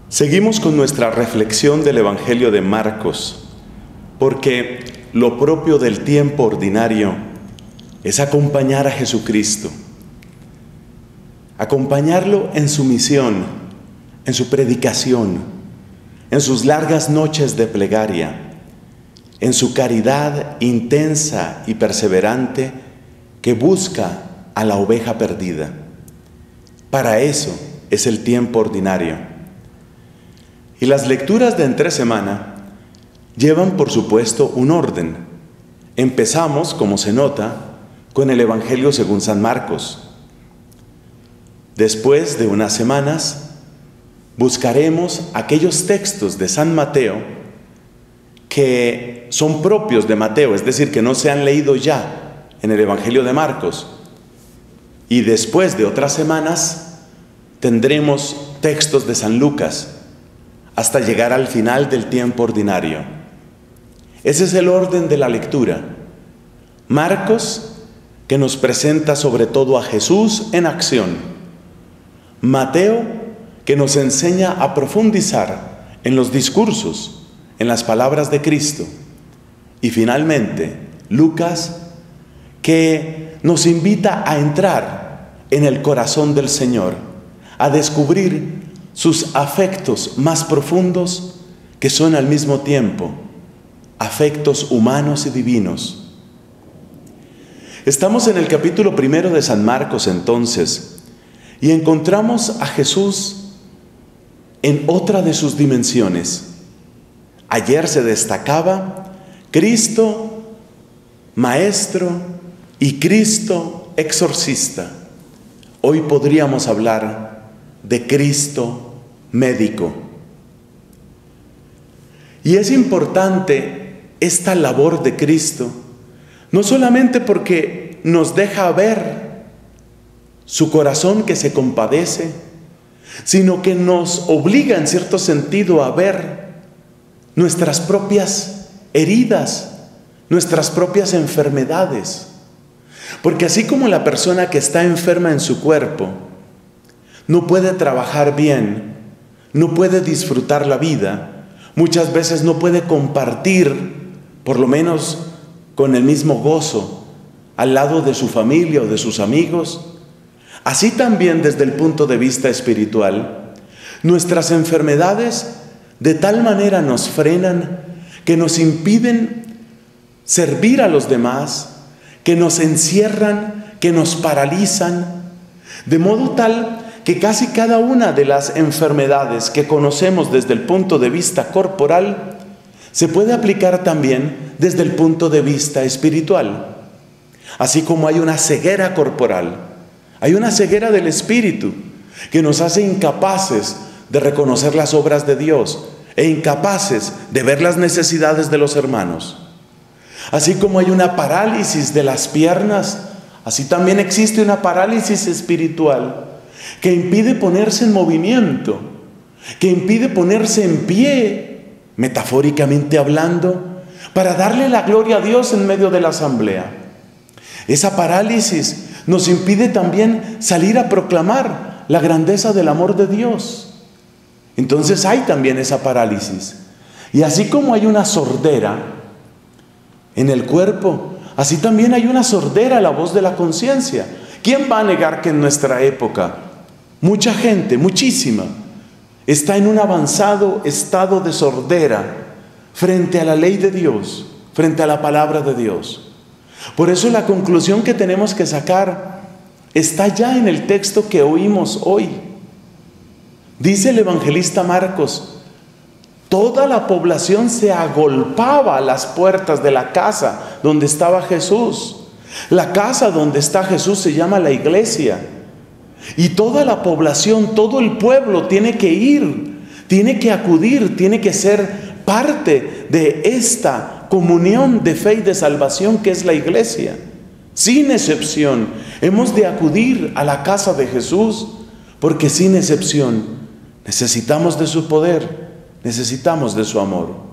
Seguimos con nuestra reflexión del Evangelio de Marcos, porque lo propio del tiempo ordinario es acompañar a Jesucristo, acompañarlo en su misión, en su predicación, en sus largas noches de plegaria, en su caridad intensa y perseverante que busca a la oveja perdida. Para eso es el tiempo ordinario. Y las lecturas de entre semana llevan, por supuesto, un orden. Empezamos, como se nota, con el Evangelio según San Marcos. Después de unas semanas, buscaremos aquellos textos de San Mateo que son propios de Mateo, es decir, que no se han leído ya en el Evangelio de Marcos. Y después de otras semanas, tendremos textos de San Lucas, hasta llegar al final del tiempo ordinario. Ese es el orden de la lectura. Marcos, que nos presenta sobre todo a Jesús en acción. Mateo, que nos enseña a profundizar en los discursos, en las palabras de Cristo. Y finalmente, Lucas, que nos invita a entrar en el corazón del Señor, a descubrir sus afectos más profundos, que son al mismo tiempo afectos humanos y divinos. Estamos en el capítulo 1 de San Marcos entonces, y encontramos a Jesús en otra de sus dimensiones. Ayer se destacaba Cristo Maestro y Cristo exorcista. Hoy podríamos hablar de Cristo médico. Y es importante esta labor de Cristo, no solamente porque nos deja ver su corazón que se compadece, sino que nos obliga en cierto sentido a ver nuestras propias heridas, nuestras propias enfermedades. Porque así como la persona que está enferma en su cuerpo no puede trabajar bien, no puede disfrutar la vida, muchas veces no puede compartir, por lo menos con el mismo gozo, al lado de su familia o de sus amigos. Así también desde el punto de vista espiritual, nuestras enfermedades de tal manera nos frenan que nos impiden servir a los demás, que nos encierran, que nos paralizan, de modo tal que casi cada una de las enfermedades que conocemos desde el punto de vista corporal se puede aplicar también desde el punto de vista espiritual. Así como hay una ceguera corporal, hay una ceguera del espíritu que nos hace incapaces de reconocer las obras de Dios e incapaces de ver las necesidades de los hermanos. Así como hay una parálisis de las piernas, así también existe una parálisis espiritual que impide ponerse en movimiento, que impide ponerse en pie, metafóricamente hablando, para darle la gloria a Dios en medio de la asamblea. Esa parálisis nos impide también salir a proclamar la grandeza del amor de Dios. Entonces hay también esa parálisis. Y así como hay una sordera en el cuerpo, así también hay una sordera a la voz de la conciencia. ¿Quién va a negar que en nuestra época mucha gente, muchísima, está en un avanzado estado de sordera frente a la ley de Dios, frente a la palabra de Dios? Por eso la conclusión que tenemos que sacar está ya en el texto que oímos hoy. Dice el evangelista Marcos: toda la población se agolpaba a las puertas de la casa donde estaba Jesús. La casa donde está Jesús se llama la iglesia. Y toda la población, todo el pueblo tiene que ir, tiene que acudir, tiene que ser parte de esta comunión de fe y de salvación que es la iglesia. Sin excepción, hemos de acudir a la casa de Jesús, porque sin excepción necesitamos de su poder, necesitamos de su amor.